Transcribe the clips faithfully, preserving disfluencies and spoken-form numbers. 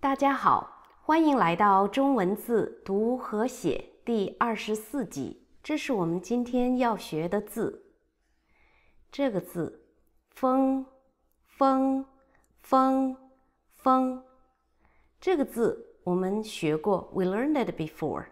大家好，欢迎来到中文字读和写第二十四集。这是我们今天要学的字。这个字，风，风，风，风。这个字我们学过 ，we learned it before。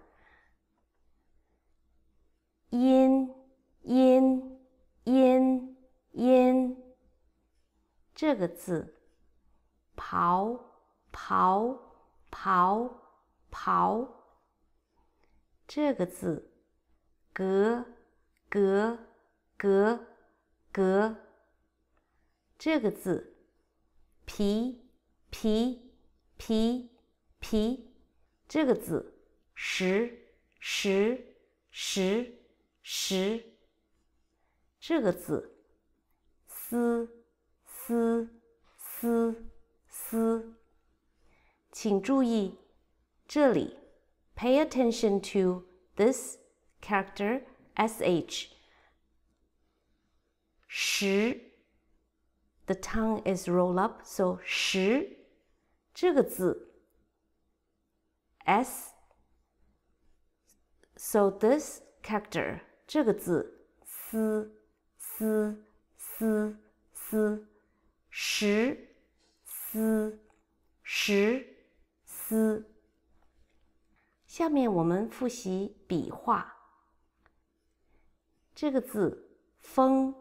阴，阴，阴，阴。这个字，刨，刨，刨，刨。这个字，革，革，革，革。这个字，皮，皮，皮，皮。这个字，十，十，十，十。这个字，丝，丝，丝，丝。请注意，这里 pay attention to this character sh 十 the tongue is roll up, so 十这个字 s so this character 这个字丝丝丝丝十丝十丝。下面我们复习笔画。这个字风，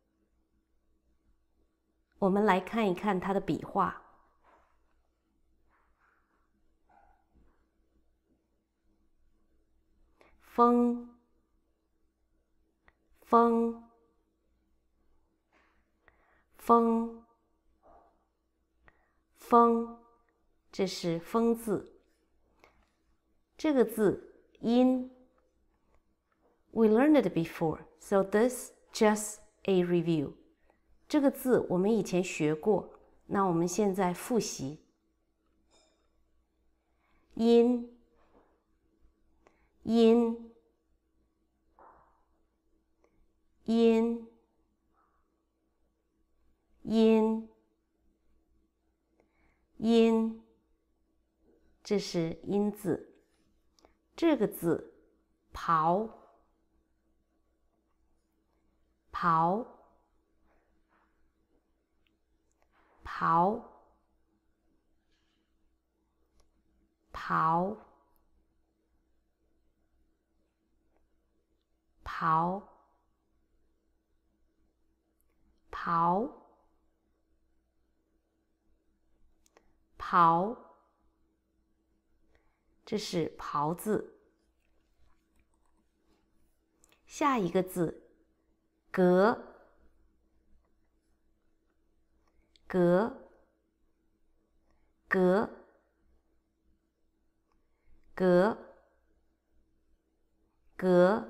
我们来看一看它的笔画。风，风，风，风，这是风字。这个字音 we learned it before, so this just a review. 这个字我们以前学过，那我们现在复习。音，音，音，音，音，这是音字。这个字刨，刨，刨，刨，刨，刨，刨，这是刨字。下一个字，革，革，革，革，革，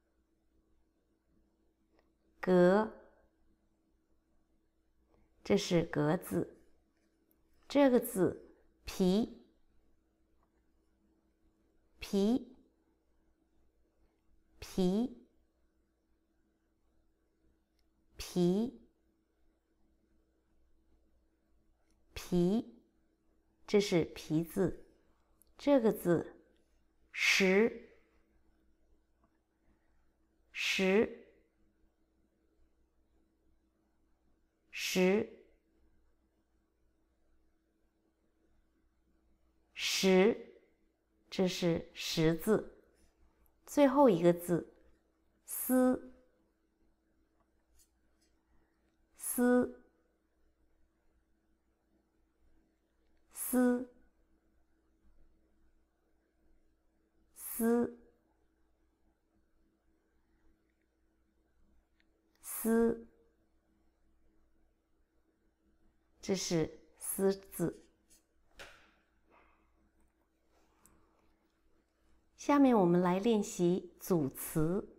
革，这是革字。这个字，皮，皮，皮，皮，皮，这是皮字。这个字，十，十，十，十，这是十字。最后一个字，丝，丝，丝，丝，丝，这是丝字。下面我们来练习组词。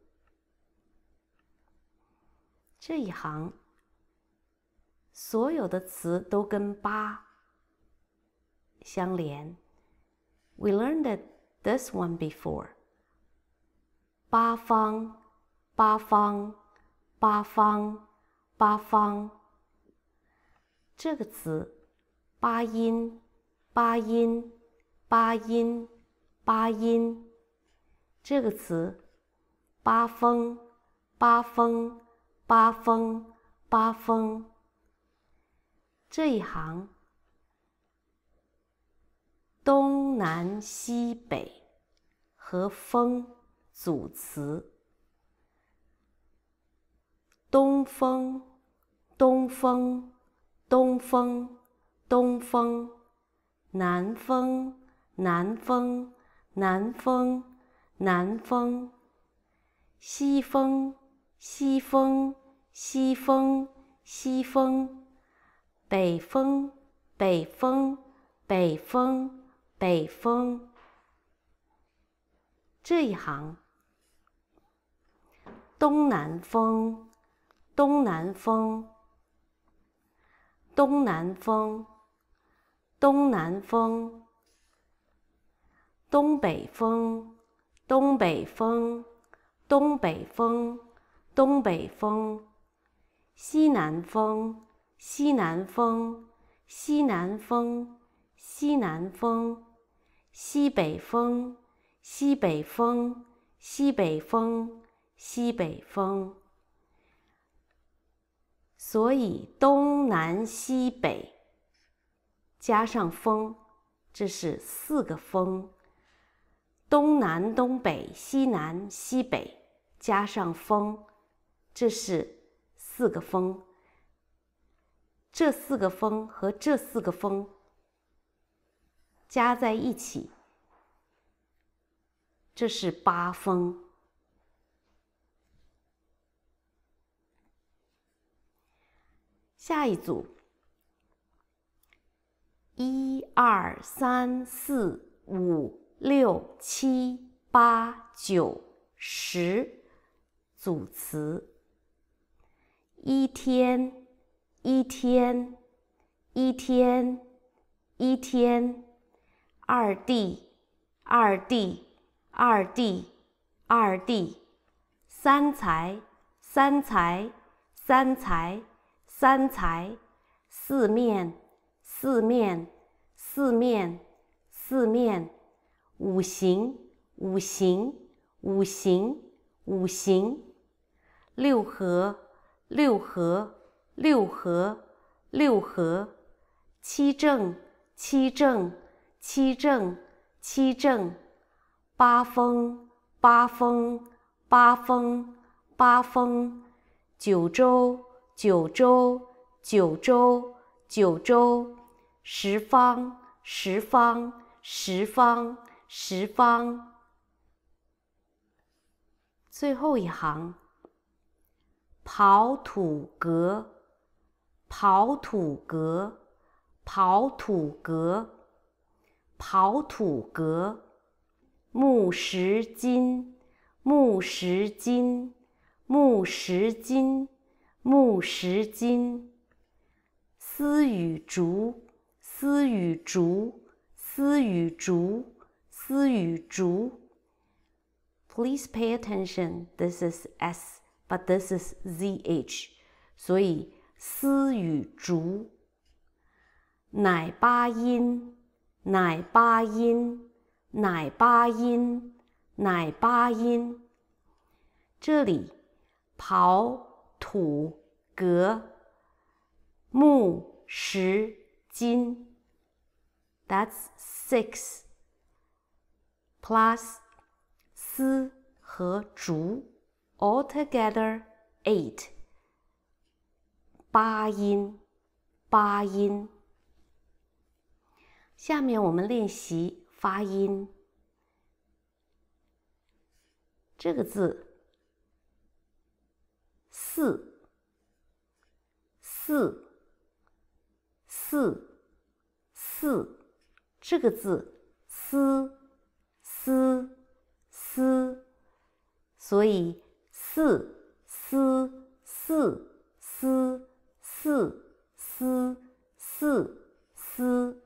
这一行所有的词都跟八相连。We learned this one before. 八方，八方，八方，八方。这个词八音八音，八音，八音。这个词，八风，八风，八风，八风。这一行，东南西北和风组词。东风，东风，东风，东风。南风，南风，南风，南风。西风，西风，西风，西风。北风，北风，北风，北风。这一行，东南风，东南风，东南风，东南风。东北风，东北风，东北风，东北风。西南风，西南风，西南风，西南风。西北风，西北风，西北风，西北风。所以东南西北加上风，这是四个风。东南东北西南西北加上风，这是四个风。这四个风和这四个风加在一起，这是八风。下一组，一二三四五六七八九十，组词。一天，一天，一天，一天。二弟，二弟，二弟，二弟。三才，三才，三才，三才。四面，四面，四面，四面。五行，五行，五行，五行。六合，六合，六合，六合。七正，七正，七正，七正。八风，八风，八风，八风。九州，九州，九州，九州。十方，十方，十方，十方。最后一行，刨土革，刨土革，刨土革，刨土革。木石金，木石金，木石金，木石金。丝与竹，丝与竹，丝与竹，丝与竹。Please pay attention. This is S, but this is Z H. 所以丝与竹。乃八音，乃八音，乃八音，乃八音。这里刨土革木石金 That's six plus 丝和竹 altogether eight 八音八音。下面我们练习发音。这个字四四四四，这个字丝丝丝，所以四丝四丝四丝四丝。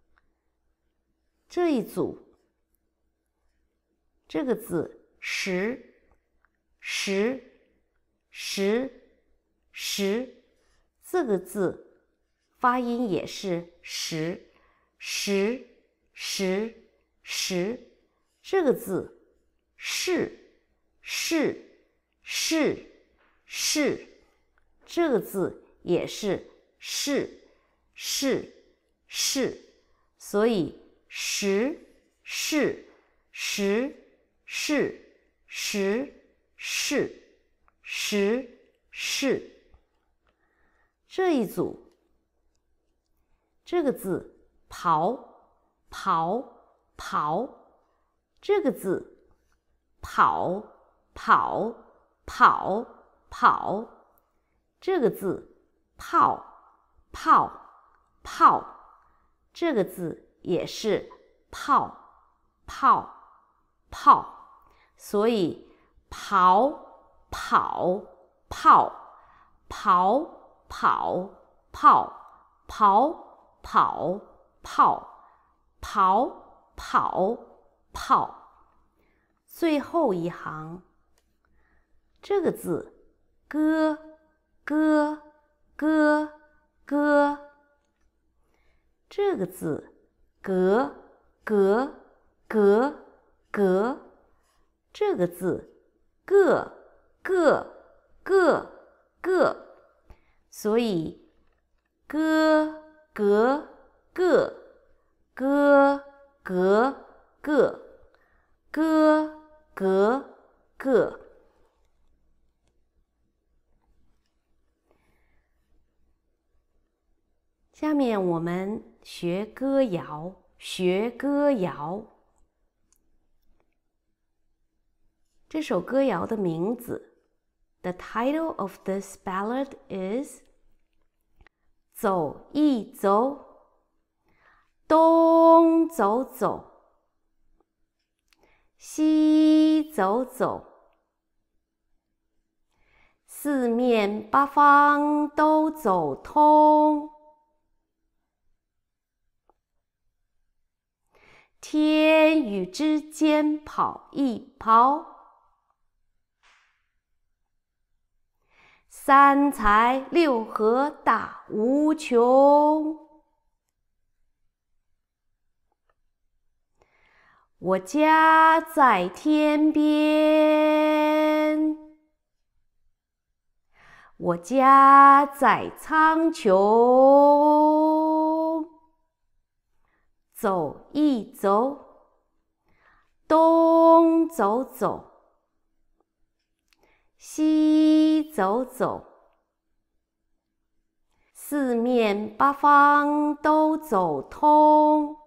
这一组，这个字十十十十，这个字发音也是十十，十，十。这个字是，是，是，是。这个字也是是，是，是。所以十，是，十，是，十，是，十，是。这一组，这个字刨，刨，刨。这个字跑，跑，跑，跑。这个字泡，泡，泡。这个字也是泡，泡，泡。所以刨，跑，泡，刨，跑，泡，刨，跑，泡，刨，跑，泡。最后一行，这个字割，割，割，割。这个字革，革，革，革。这个字个，个，个，个。所以歌，革，个，歌，革，个，歌，革，个。下面我们学歌谣，学歌谣。这首歌谣的名字 ，The title of this ballad is 走一走，东走走，西走走，四面八方都走通。天宇之间跑一跑，三才六合大无穷。我家在天边，我家在苍穹。走一走，东走走，西走走，四面八方都走通。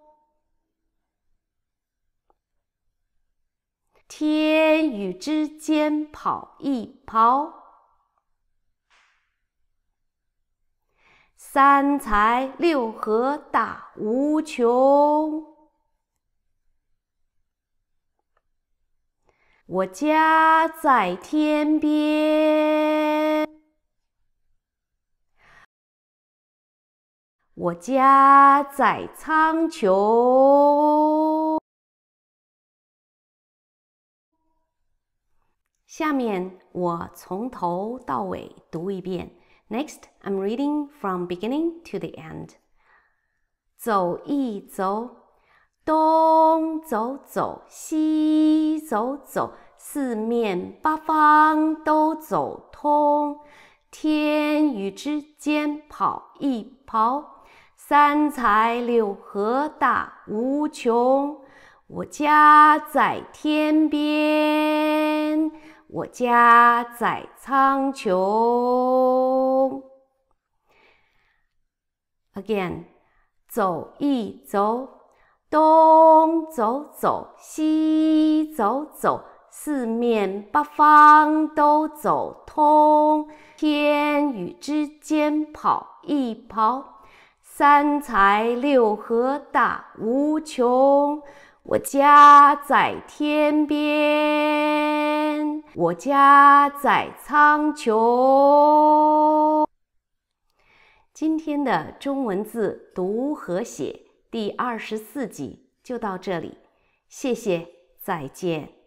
天宇之间跑一跑，三才六合大无穷。我家在天边，我家在苍穹。下面我从头到尾读一遍。Next, I'm reading from beginning to the end. 走一走，东走走，西走走，四面八方都走通。天宇之间跑一跑，三才六合大无穷。我家在天边，我家在苍穹。Again, 走一走，东走走，西走走，四面八方都走通。天宇之间跑一跑，三才六合大无穷。我家在天边，我家在苍穹。今天的中文字读和写第二十四集就到这里，谢谢，再见。